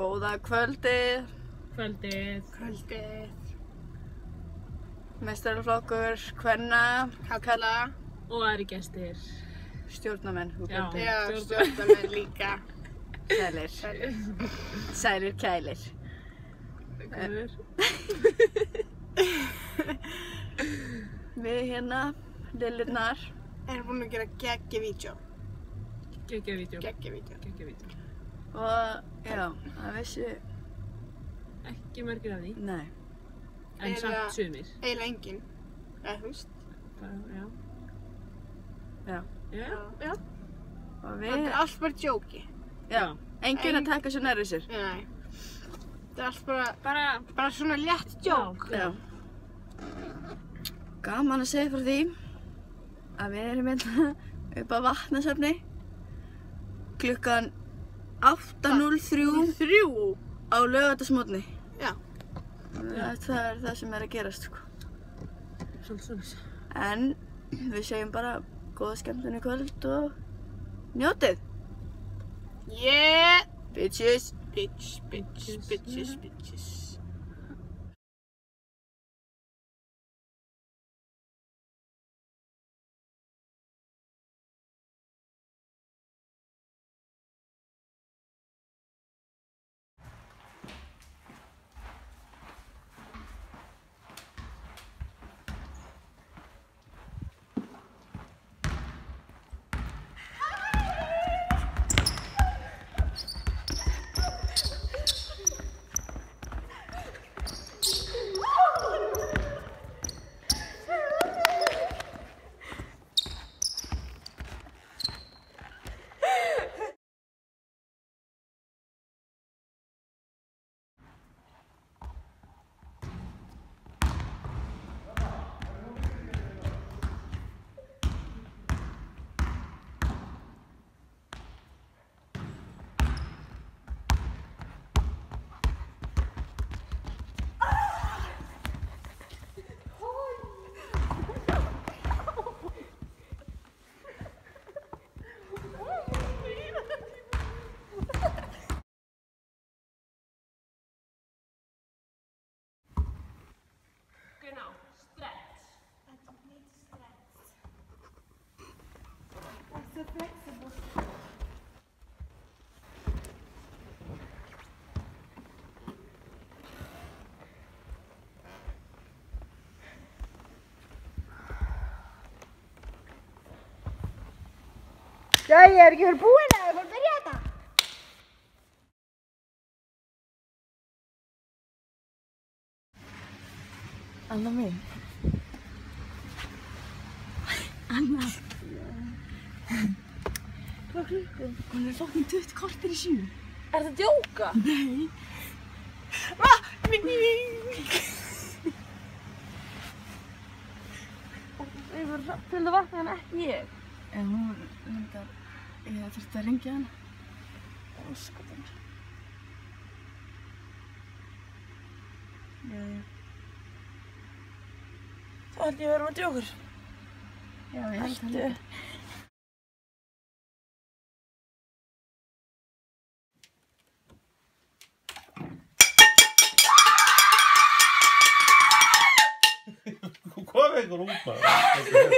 Góða kvöldið. Kvöldið. Meistaraflokkur, kvenna, Kalla. Og aðri gestir. stjórnarmenn. Já, stjórnarmenn líka. Sælir. Sælir kælir. Við hérna, lillurnar. Erum búin að gera geggjavídeó. Geggjavídeó. Og já, það vissu, Ekki margir af því, nei. en samt sumir. Eiginlega enginn. Eða þú veist. Bara, Já. Já. Og Þetta við, er allt bara djóki. já, enginn að taka svo nærri sér. Nei. Þetta er allt Bara, bara svona létt djók. Já. Gaman að segja frá því að við erum hérna upp á Vatnasafni klukkan 8:03 3. á laugardagsmorgni. Já. Það er það sem er að gerast, sko. svolítið. En við segjum bara góða skemmtun í kvöld og njótið. Yeah. Bitches. Bitches. Ég er ekki fyrir búin að við fórum að byrja þetta. Anna mín. Anna. Hvað er klukkan? Hún er fucking 20 korter í 7. Er það djóka? Nei. Ég var til að vakna en ekki ég. En hún myndar, ég þurfti að ringja hana. Óskotan. Já. Þá held ég að vera með djókur. Já, ég held það líka. Hvað er einhver út maður?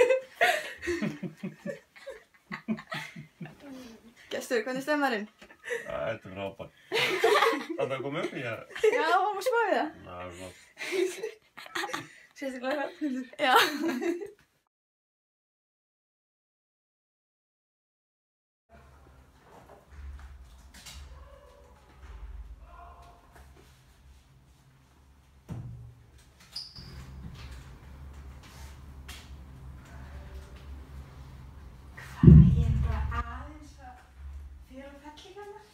Gestur, hvernig er stemmarinn? Þetta er frábært. Þetta kom upp í það? Já, varum að spá í það. Það er flott. Sérstaklega Hrafnhildur. Já. Ég er bara aðeins að fyrir fellingarnar.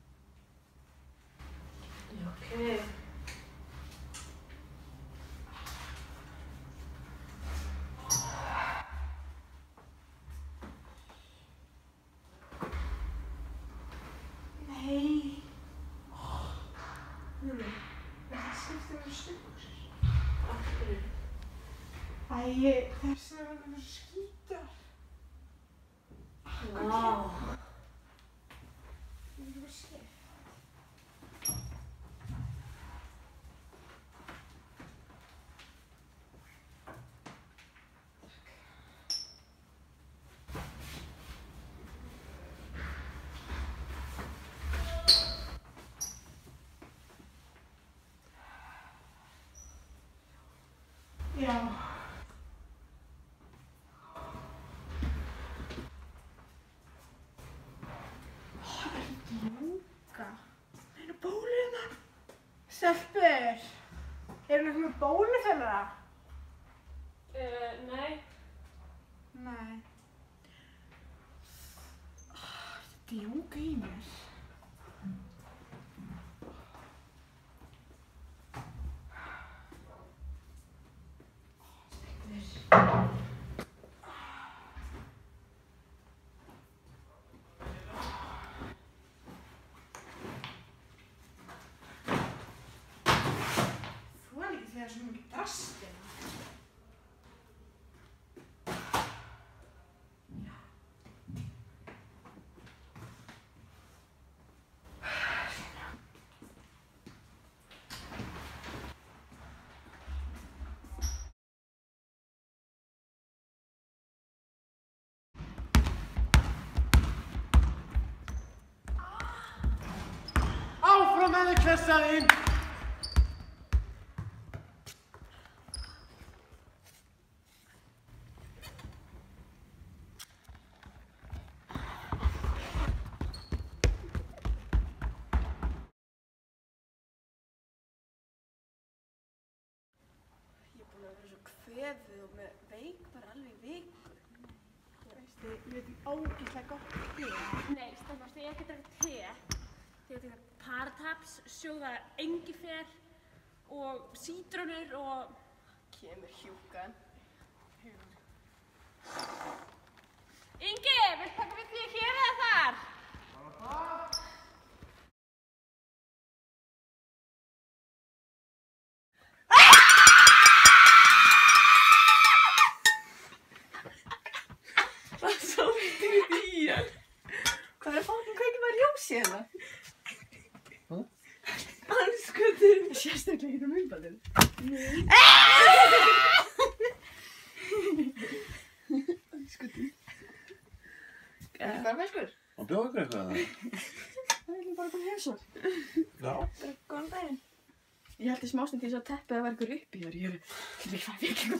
Ok. Nei. Þetta skiptir mér stuðbuxur. Af hverju? Þess að það er skítar. Vá. Ég er bara skipt. Já. Það er djúka. Það eru bólið hérna. Stelpur, eru þið með bólufellra? Nei. Nei. Það er djúka í mér. Það er svo mikið drast hérna. Áfram með þig, klessaðinn! Kveðið og með veik bara alveg í viku. Veistu, ég veit ógeðslega gott te. Nei, Stefán, ég ekki að drekka te. Ég að drekka Parataps, sjóða engifer og sítrónur og... Kemur hjúkan. Ingi, viltu taka við því hér eða þar? Það er svolítið í hann. Hvað er fólk að kveikja með ljósi hérna? Anskutur. Sérstaklega hérna myndbandinu. Anskutur. Er það bara feskur? Og bjóða ykkur eitthvað það? Það er bara komið heimsókn. Já. Góðan daginn. Ég held í smástund til þess að teppið að vera ykkur uppi hér. Ég er ekki fyrir.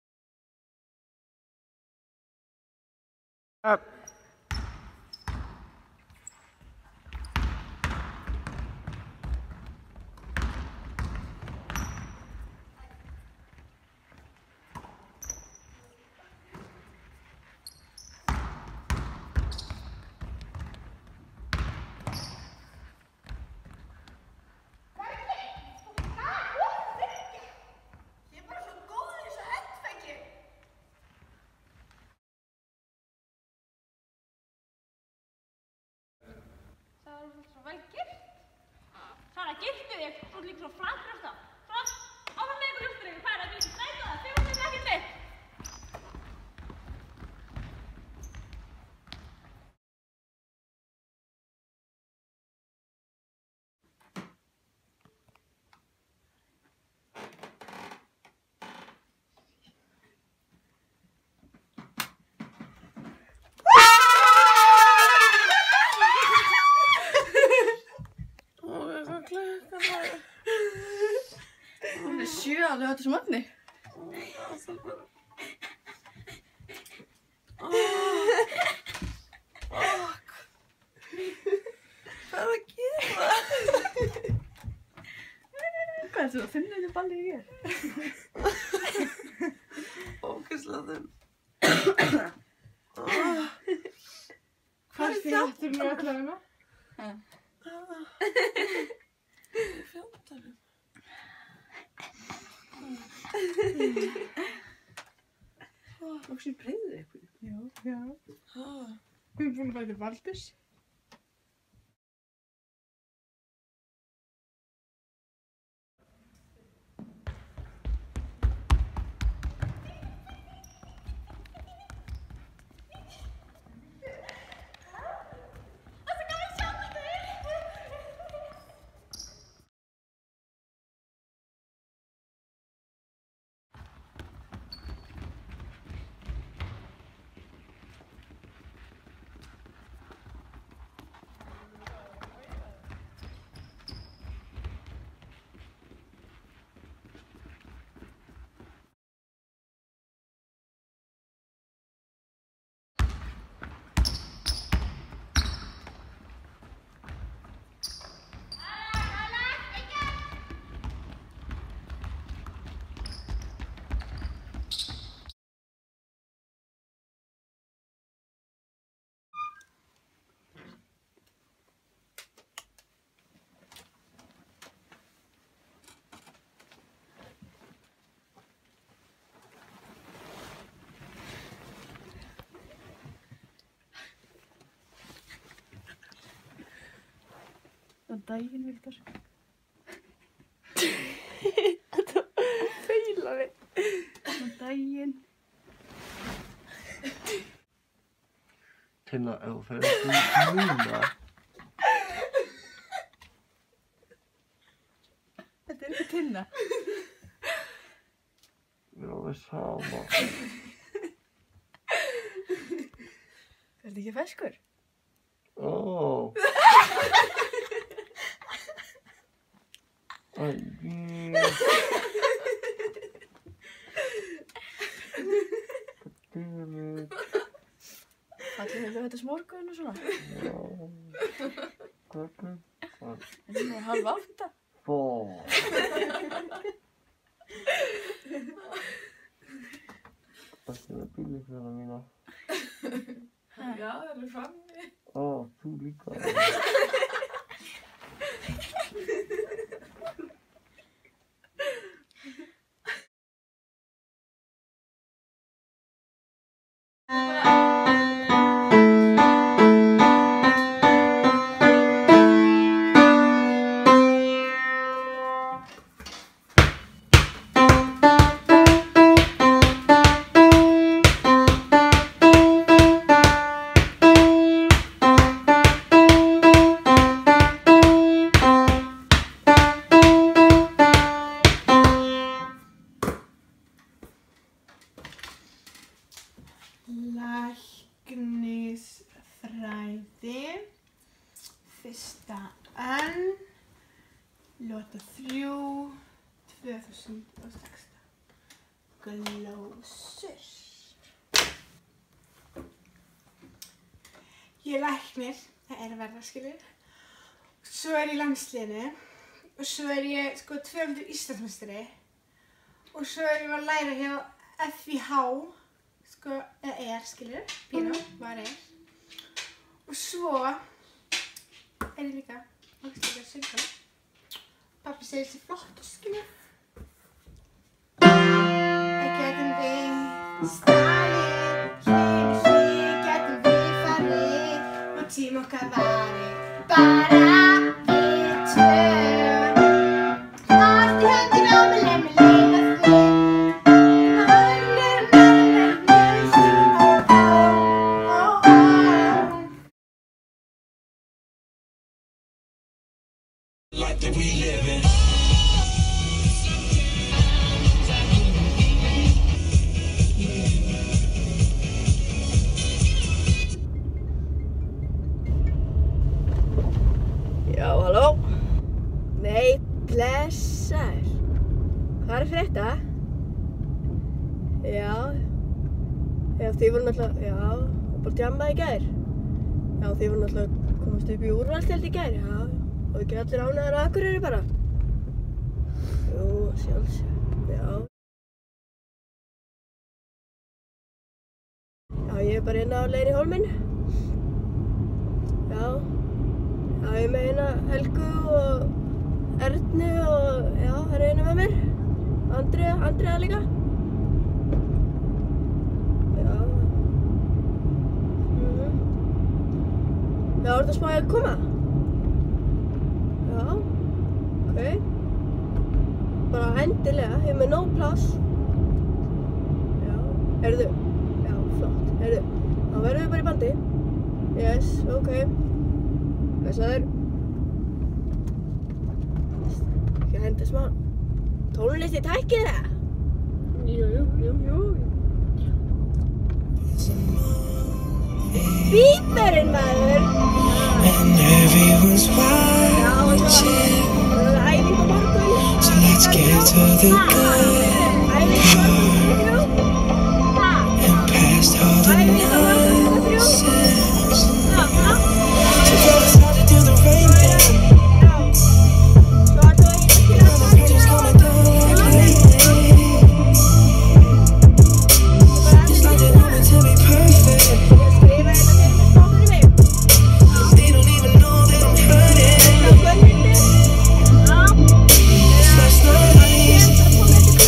Það var svo vel girt. Sara, girtu þig, þú ert líka svo flankur alltaf. Svona, áfram með ykkur ljóstur ykkur, hvað er það? Þú ert strætið það, þið voru ekki neitt. Það er 7 alveg á þessu morgni. Hvað er að gera? Hvað er þetta? Finnur þetta ballið í hér? Ógeðslega þunn. Hvað er þið aftur með allavega? Fjóndanum. Lóksins breyðið eitthvað. Já. Við erum búin að fæða til Valdurs. Góðan daginn, Viktor. Þetta feila mig. Góðan daginn. Tinna, ef þú fer ekki núna. Þetta ekki Tinna. Við erum alveg sama. Ertu ekki feskur? Ó. Æ. Allir hefur þetta smorgun og svona. Já. Hvernig? Þetta er 7:30. Fó. Þetta er bílíkjana mína. Já, það eru frammi. Ó, þú líka. Læknisfræði, fyrsta önn, lota 3, 2016. Glósur. Ég er læknir, það er að verða, skilur. Svo er ég í landsliðinu og svo er ég sko 200 Íslandsmeistari og svo er ég að læra hjá FIH. Sko, eða skilur, pínu, var og svo er ég líka ógeðslega söngkona. Pabbi segir þessi flott, skilur. Getum við staðið, hlið, getum við farið og tíma okkar varið, bara við tvö. Allt í höndina á mig, leið mig leiða því. Life that we live in. Já, halló? Nei, blessaður. Hvað er að frétta? Já, þið voru náttúrulega, já, bara djammaði í gær. Já, þið voru náttúrulega komast upp í úrvalsdeild í gær, já. Og ekki allir ánægðir á Akureyri bara? Jú, sjálfsög, já. Já, ég er bara hérna á leiðinni í Hólminn. Já. Já, ég er með hérna Helgu og Ernu og já, það er einu með mér. Andrea líka. Já. Já, er það smá að koma? Já, ok. Bara endilega, ég er með nóg pláss. Já, heyrðu. Já, flott, heyrðu. Þá verðum við bara í bandi. Yes, ok. Blessaður. Ekki að henda smá tónlist í tækið það? Jú. Bíberinn maður! And everyone's watching. So let's get to the good part and past all the nonsense. So tell us how to do the right thing. Now the pressure's coming down like lightning. It's like they want me to be perfect. They don't even know that I'm hurting. It's last night.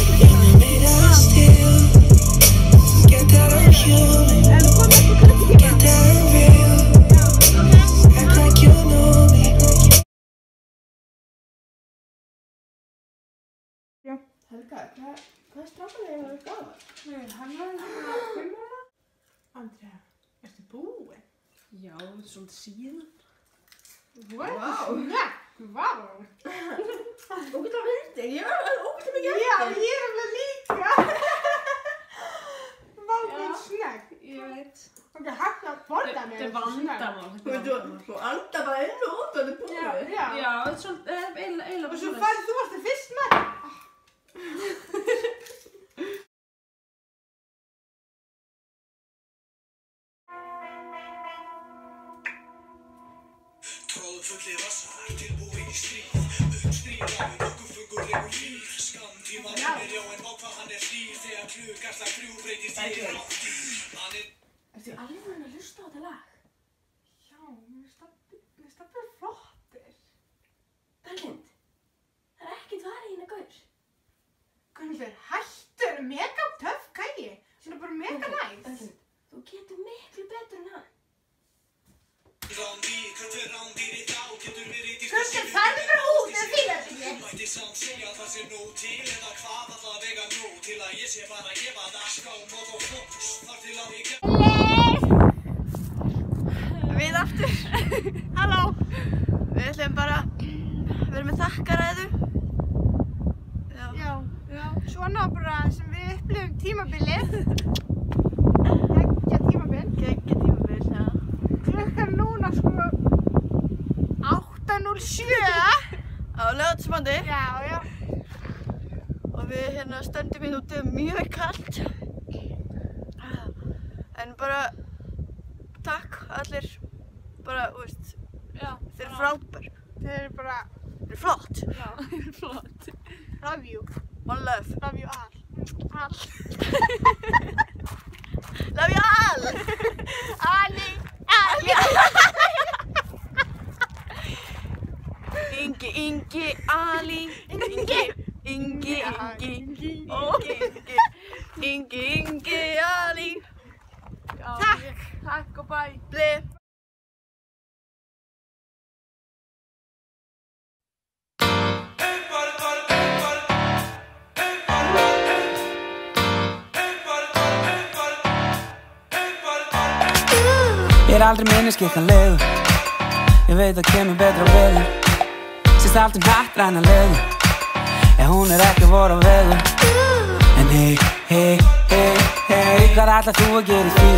Hvað strákarnir eru gaman? Nei, hann var hérna 5 ára. Andrea, ertu búin? Já, svolítið síðan. Wow. Snakk, vá. Ógeðslega fyndið, ég var ógeðslega mikið Já, eftir. ég er alveg líka. Vá, hvað snakk. Ég veit. Ok, hægt að borða mér. Þetta er vandamál. Þú anda bara inn og út og þetta er búið. Já. Já, þetta er svolítið, eiginlega Og svo færð þú alltaf fyrst með. Trollfullir vassar, tilbúin í stríð. Uppstríðaður, nokkuð fungur legur líf. Skammtíma minnir, já en vá hvað hann er hlýr. Þegar klukast að 3 breytist í ráttýr. Ertu alveg að hlusta á þetta lag? Já, mér stafnir flottir. Berglind, það er ekkert varið hérna gaur. Gunnhildur, hættu, er mega töff gæi. Sem er bara mega næs. Berglind, þú getur miklu betur en hann. Rándýr, hvert er rándýr í þá? Getur verið dýrt Gunnhildur, færðu bara út með fílarbyggja. Mætti samt segja það sé nóg til. Eða hvað allavega nóg til að ég sé bara að gefa það skám og þá fokus. Þar til að ég Við aftur. Halló. Við ætlum bara að vera með þakkaræðu. Já, svona bara sem við upplifum tímabilið. Geggja tímabil. Geggja tímabil, já. Klukkan núna sko 8:07. Á laugardagsmorgni. Já. Og við hérna stöndum hérna úti mjög kalt. En bara takk allir. Bara, þú veist, þeir eru frábær. Þeir eru bara, Þeir eru flott. Já, það er flott. love you. One love. Love you all. All. Love you all. Ali. Ingi, Ali. Ingi, Ali. Takk og bye. Ble. Ég aldrei minniskikkanlegur. Ég veit að kemur betra á veginn. Sýst allt hnattrænalega. Hún ekki voru á veginn. En hey, hvað ætlar þú að gera í því?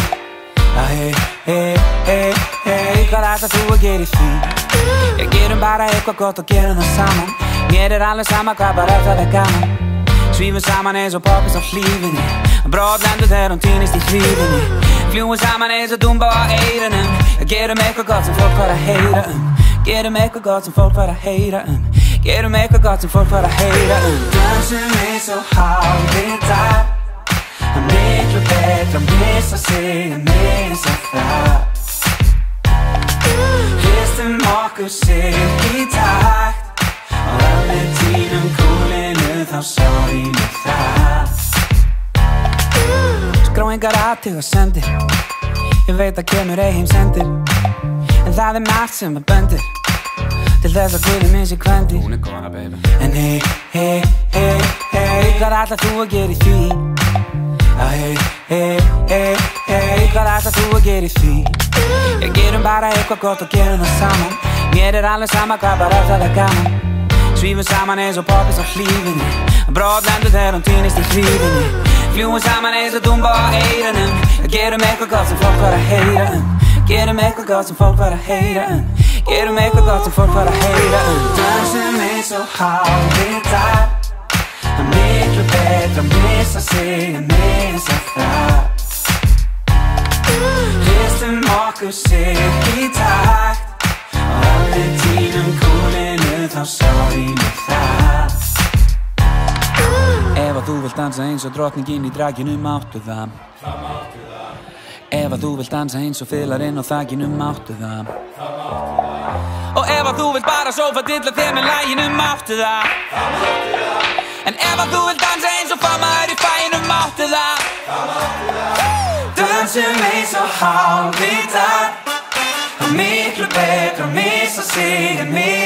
Hey, hvað ætlar þú að gera í því? Ég gerum bara eitthvað gott og gerum það saman. Mér alveg sama hvað bara það gaman. Svífum saman eins og poppis á hlífinni. Brotlendur þegar hún týnist í hlífinni. Fljúum saman eins og dúmba á eyrunum. Gerum eitthvað gott sem fólk var að heyra Gerum eitthvað gott sem fólk var að heyra Gerum eitthvað gott sem fólk var að heyra Dansum eins og hálfvita. Miklu betra að missa sig en missa það. Hristum okkur sig í takt. Og ef við tínum kúlinu þá sjáum við það. Skráingar aðtuga sendir. Ég veit að kemur heimsendir. En það margt sem bendir til þess að Guði minn sé kvendir. Hún góða, baby. En hey, hvað ætlar þú að gera í því? Hey, hvað ætlar þú að gera í því? Ég gerum bara eitthvað gott og gerum það saman. Mér alveg sama hvað bara það gaman. Svífum saman eins og poppis á hlífinni. Brotlendur þegar hún týnist í hlífinni. Fljúum saman eins og dúmba á eyrunum. Gerum eitthvað gott sem fólk var að heyra Gerum eitthvað gott sem fólk var að heyra Gerum eitthvað gott sem fólk var að heyra Dansum eins og hálfvita. Miklu betra að missa sig en missa það. Hristum okkur sig í takt. Og ef við tínum kúlinu þá sjáum við það. Ef að þú vilt dansa eins og drottningin í draginu máttu það. Ef að þú vilt dansa eins og fiðlarinn á þakinu máttu það. Og ef að þú vilt bara sófadilla þér með laginu máttu það. En ef að þú vilt dansa eins og famaður í fæinu máttu það. Dansum eins og hálfvita. Miklu betra að missa sig en